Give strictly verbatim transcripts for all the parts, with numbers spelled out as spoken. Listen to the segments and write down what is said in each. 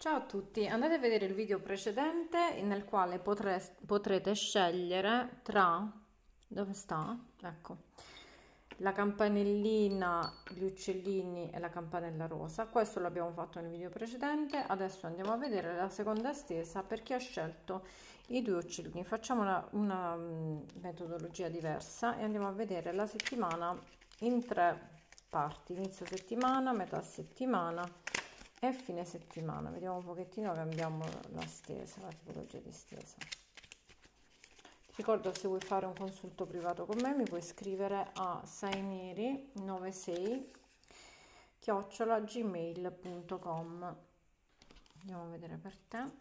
Ciao a tutti, andate a vedere il video precedente nel quale potre- potrete scegliere tra, dove sta? Ecco, la campanellina, gli uccellini e la campanella rosa. Questo l'abbiamo fatto nel video precedente, adesso andiamo a vedere la seconda stesa per chi ha scelto i due uccellini. Facciamo una, una mm, metodologia diversa e andiamo a vedere la settimana in tre parti, inizio settimana, metà settimana e fine settimana. Vediamo un pochettino, cambiamo la stesa, la tipologia di stesa. Ti ricordo, se vuoi fare un consulto privato con me mi puoi scrivere a sei neri novantasei chiocciola gmail punto com. Andiamo a vedere per te.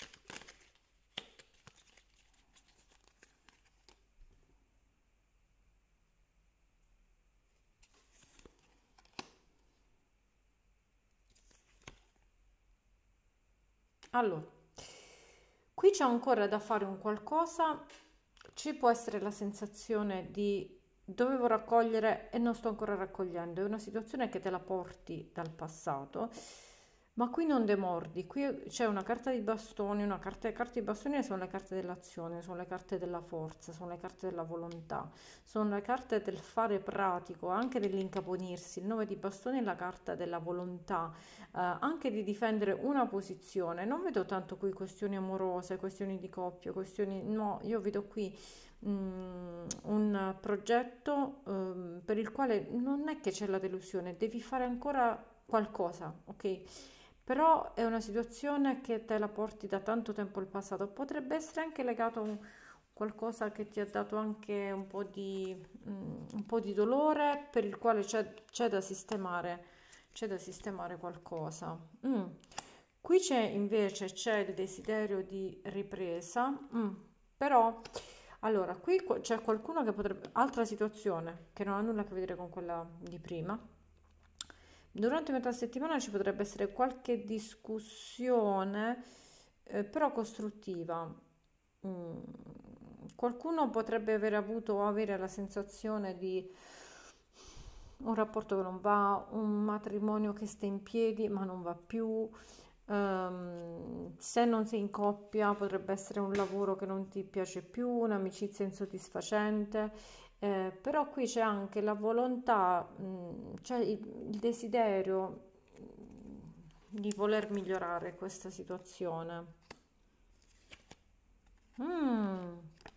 Allora, qui c'è ancora da fare un qualcosa, ci può essere la sensazione di dovevo raccogliere e non sto ancora raccogliendo, è una situazione che te la porti dal passato, ma qui non demordi, qui c'è una carta di bastoni, una carta, le carte di bastoni sono le carte dell'azione, sono le carte della forza, sono le carte della volontà, sono le carte del fare pratico, anche dell'incaponirsi. Il nove di bastoni è la carta della volontà, eh, anche di difendere una posizione. Non vedo tanto qui questioni amorose, questioni di coppia, questioni, no, io vedo qui mm, un progetto ehm, per il quale non è che c'è la delusione, devi fare ancora qualcosa, ok? Però è una situazione che te la porti da tanto tempo al passato, potrebbe essere anche legato a un qualcosa che ti ha dato anche un po' di, mm, un po' di dolore, per il quale c'è c'è da sistemare, c'è da sistemare qualcosa. Mm. Qui c'è invece c'è il desiderio di ripresa, mm, però allora qui qu- c'è qualcuno che potrebbe, altra situazione che non ha nulla a che vedere con quella di prima. Durante metà settimana ci potrebbe essere qualche discussione, eh, però costruttiva. Mm, Qualcuno potrebbe aver avuto o avere la sensazione di un rapporto che non va, un matrimonio che sta in piedi ma non va più. Ehm, se non sei in coppia, potrebbe essere un lavoro che non ti piace più, un'amicizia insoddisfacente. Eh, però qui c'è anche la volontà, mh, c'è il, il desiderio mh, di voler migliorare questa situazione. Mm.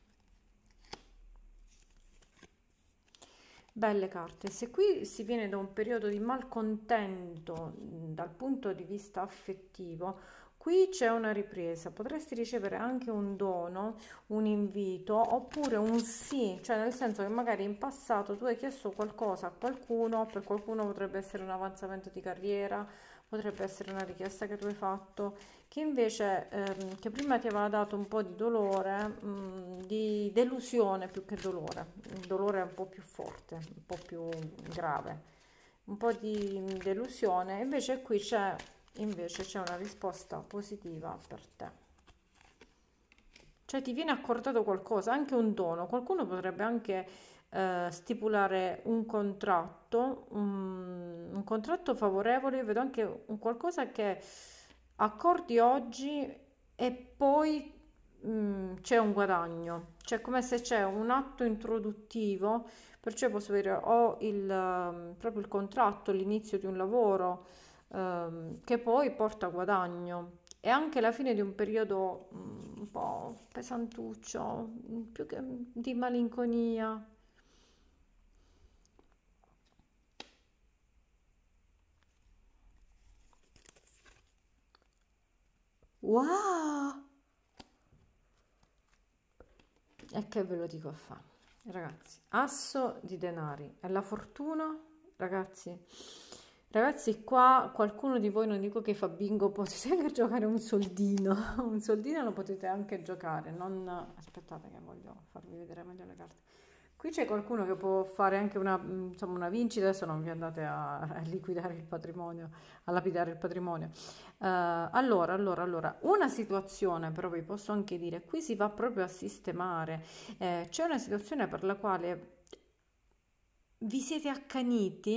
Belle carte. Se qui si viene da un periodo di malcontento mh, dal punto di vista affettivo, qui c'è una ripresa. Potresti ricevere anche un dono, un invito oppure un sì, cioè nel senso che magari in passato tu hai chiesto qualcosa a qualcuno, per qualcuno potrebbe essere un avanzamento di carriera, potrebbe essere una richiesta che tu hai fatto che invece ehm, che prima ti aveva dato un po' di dolore, mh, di delusione più che dolore. Il dolore è un po' più forte, un po' più grave, un po' di delusione, invece qui c'è invece c'è una risposta positiva per te. Cioè ti viene accordato qualcosa, anche un dono, qualcuno potrebbe anche eh, stipulare un contratto, un, un contratto favorevole, io vedo anche un qualcosa che accordi oggi e poi mm, c'è un guadagno, cioè come se c'è un atto introduttivo, perciò posso avere o il, ehm, proprio il contratto, l'inizio di un lavoro ehm, che poi porta guadagno. E anche la fine di un periodo mm, un po' pesantuccio, mm, più che di malinconia. Wow! E che ve lo dico a fare? Ragazzi, asso di denari e la fortuna, ragazzi, ragazzi, qua qualcuno di voi, non dico che fa bingo, potete anche giocare un soldino, un soldino lo potete anche giocare, non... aspettate che voglio farvi vedere meglio le carte. Qui c'è qualcuno che può fare anche una, insomma, una vincita, adesso non vi andate a, a liquidare il patrimonio, a lapidare il patrimonio. Eh, allora, allora, allora, una situazione però vi posso anche dire, qui si va proprio a sistemare. Eh, c'è una situazione per la quale vi siete accaniti,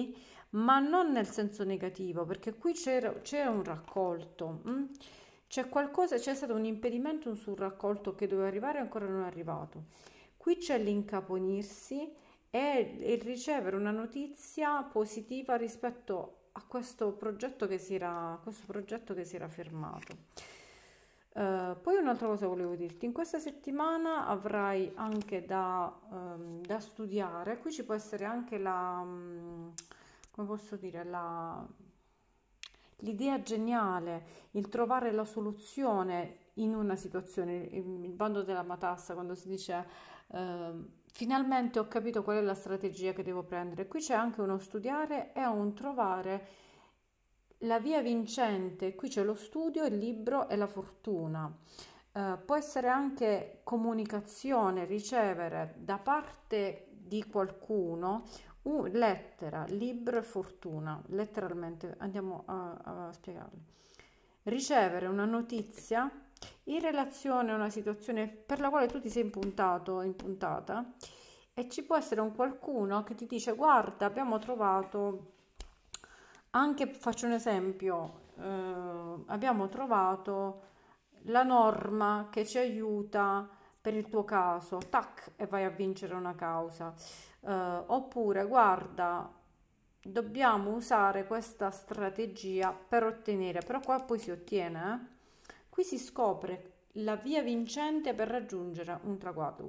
ma non nel senso negativo, perché qui c'era- c'è un raccolto, mm? C'è qualcosa, c'è stato un impedimento sul raccolto che doveva arrivare e ancora non è arrivato. Qui c'è l'incaponirsi e il ricevere una notizia positiva rispetto a questo progetto che si era, questo progetto che si era fermato. Eh, poi un'altra cosa volevo dirti, in questa settimana avrai anche da, ehm, da studiare, qui ci può essere anche la, mm, come posso dire, la, l'idea geniale, il trovare la soluzione in una situazione, il il bando della matassa, quando si dice ehm, finalmente ho capito qual è la strategia che devo prendere. Qui c'è anche uno studiare e un trovare la via vincente. Qui c'è lo studio, il libro e la fortuna. Eh, può essere anche comunicazione, ricevere da parte di qualcuno un, lettera, libro e fortuna, letteralmente, andiamo a, a spiegarlo. Ricevere una notizia in relazione a una situazione per la quale tu ti sei impuntato, impuntata, e ci può essere un qualcuno che ti dice: guarda, abbiamo trovato, anche faccio un esempio, eh, abbiamo trovato la norma che ci aiuta per il tuo caso, tac, e vai a vincere una causa. Eh, oppure, guarda, dobbiamo usare questa strategia per ottenere, però qua poi si ottiene, eh? Qui si scopre la via vincente per raggiungere un traguardo.